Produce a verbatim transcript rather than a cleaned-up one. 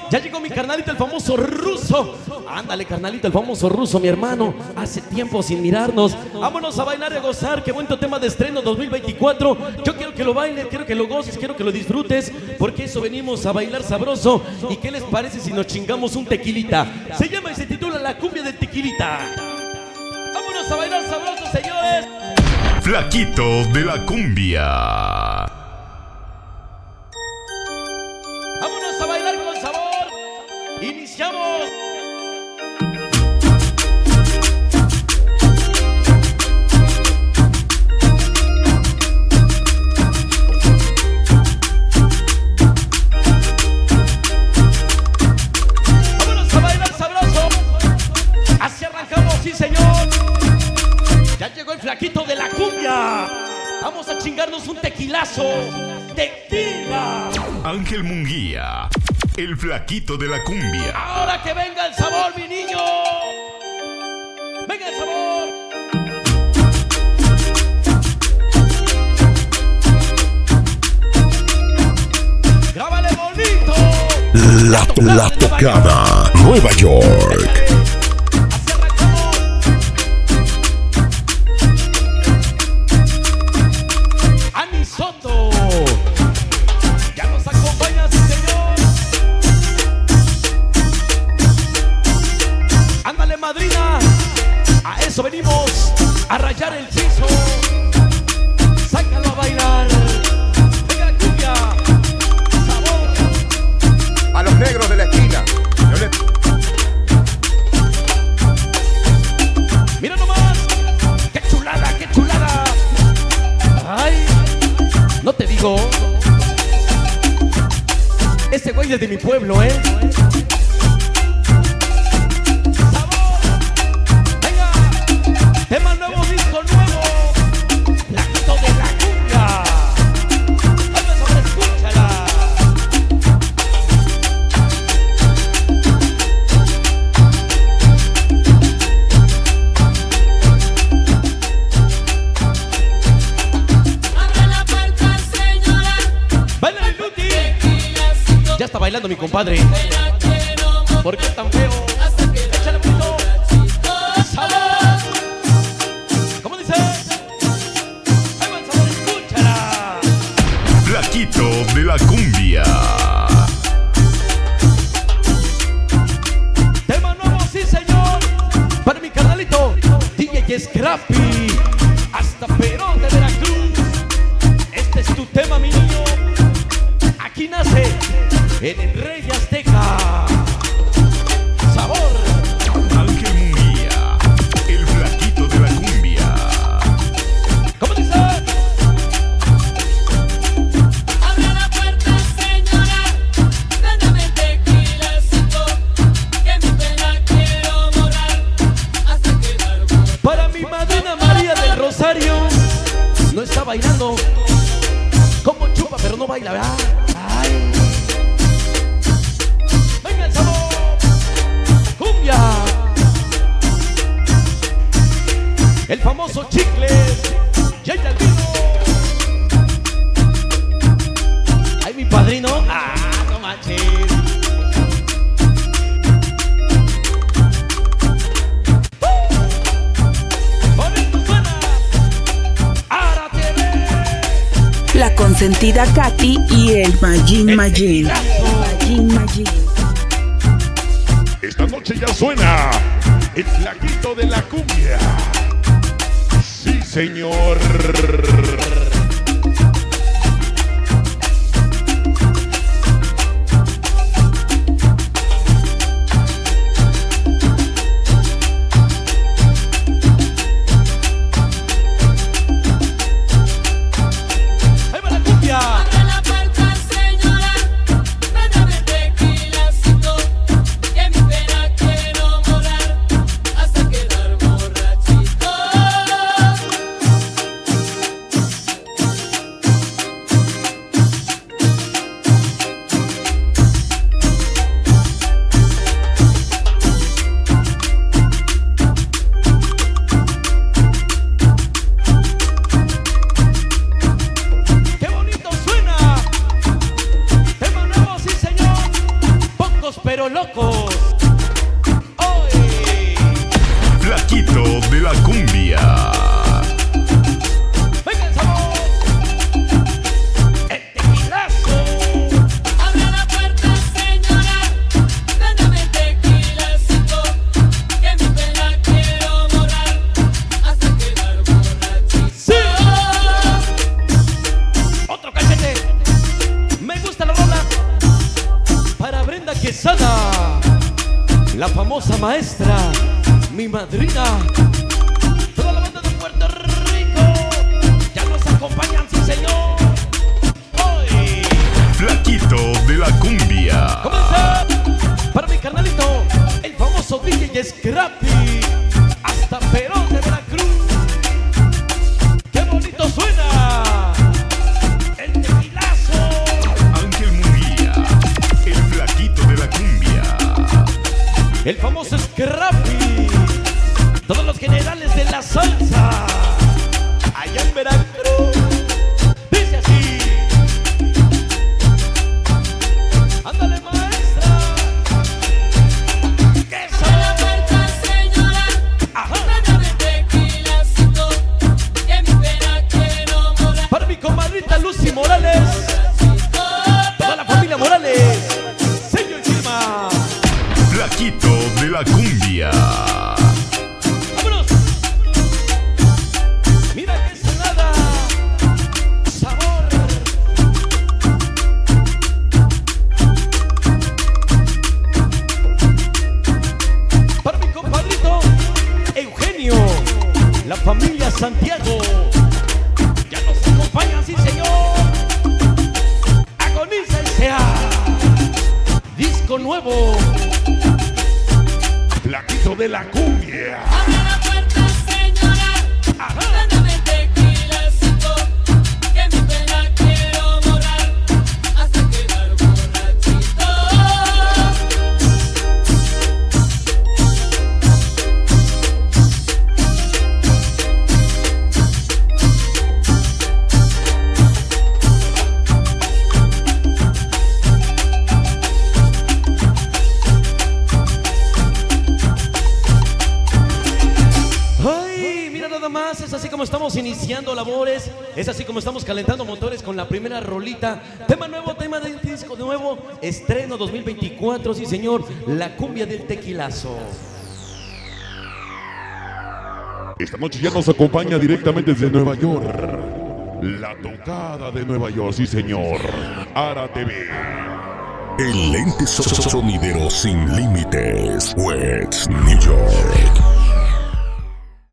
Ya llegó mi carnalito, el famoso ruso. Ándale, carnalito, el famoso ruso, mi hermano. Hace tiempo sin mirarnos. Vámonos a bailar y a gozar. Qué buen tema de estreno dos mil veinticuatro. Yo quiero que lo bailes, quiero que lo goces, quiero que lo disfrutes, porque eso venimos a bailar sabroso. ¿Y qué les parece si nos chingamos un tequilita? Se llama y se titula La Cumbia del Tequilita. Vámonos a bailar sabroso, señores. Flaquito de la Cumbia. Vámonos a bailar con sabor. Iniciamos. Vámonos a bailar sabroso. Así arrancamos, sí señor. Ya llegó el flaquito de la cumbia. Vamos a chingarnos un tequilazo. Tequila. Ángel Munguía, el flaquito de la cumbia. Ahora que venga el sabor, mi niño. Venga el sabor. Grábale bonito. La, la tocada, Nueva York. Así arrancamos. Ani Soto. Ya nos acompaña, sí señor. Ándale, madrina. A eso venimos, a rayar el piso. Sácalo a bailar. Venga, cumbia. Sabor. A los negros de la esquina. Yo le... Mira nomás. Qué chulada, qué chulada. Ay, no te digo. Ese güey es de mi pueblo, ¿eh? ¡Sabor! ¡Venga! Tema nuevo, disco nuevo. Flaquito de la cumbia. Vamos a ver, escúchala. Abre la puerta, señora. ¡Baila el Luti! Ya está bailando mi compadre. ¿Por qué tan feo? Échale mucho. ¡Sabor! ¿Cómo dice? ¡Ahí va el sabor! ¡Escúchala! Flaquito de la cumbia. Tema nuevo, sí señor. Para mi carnalito D J Scrappy, hasta Perón de Veracruz. Este es tu tema, mi niño. Aquí nace en el Rey de Azteca. Sabor. Ángel Munguía, el flaquito de la cumbia. ¿Cómo dice? Abre la puerta, señora. Dándome tequilacito, que mi pena quiero borrar hasta quedar borracho. Para mi madrina María del Rosario. No está bailando. Como chupa, pero no baila, ¿verdad? Ay. Venga el sabor. Cumbia. El famoso chicle. Ya el vino. Ay, mi padrino. Ah, no manches. Bonito suena. Ahora te ve. La consentida Katy y el Majin El Majin. tequilazo. Majin Majin. Esta noche ya suena el flaquito de la cumbia. Sí, señor. Ahí va la cumbia. Abre la puerta, señora. Dándome tequilacito, que mi pena quiero borrar hasta quedar borrachito. locos. ¡Oy! Flaquito de la cumbia. ¡Venga el sabor! ¡El tequilazo! Abra la puerta, señora, véndame tequilacito, que mi pena quiero borrar hasta quedar borrachito. ¡Sí! ¡Otro cachete! Me gusta la rola para Brenda Quesada, la famosa maestra, mi madrina. Toda la banda de Puerto Rico ya nos acompañan, sí señor. Hoy Flaquito de la cumbia. comienza para mi carnalito, el famoso D J Scrappy, hasta Perón de Veracruz. ¡Qué bonito suena! El tequilazo. Ángel Munguía. El flaquito de la cumbia. El famoso Scrappy, todos los generales de la salsa, allá en Veracruz. Dice así: ándale maestra, que Abra la puerta, señora, Ajá. véndame tequilacito, que mi pena quiero borrar para mi comadrita Lucy Morales, borrachito. toda la familia Morales, señor Gilma. Flaquito de la cumbia. ¡Vámonos! Mira qué salada, sabor. Para mi compadrito Eugenio, la familia Santiago, ya nos acompañan, sí señor. Agoniza el S E A, disco nuevo. Flaquito de la cumbia. Abra la puerta, señora, véndame tequilacito, que mi pena quiero borrar hasta quedar borrachito. Ay, mira nada más, es así como estamos iniciando labores, es así como estamos calentando motores con la primera rolita. Tema nuevo, tema de disco nuevo, estreno dos mil veinticuatro, sí señor, la cumbia del tequilazo. Esta noche ya nos acompaña directamente desde Nueva York. La tocada de Nueva York, sí señor. Ara T V. El lente so- sonidero sin límites. West New York.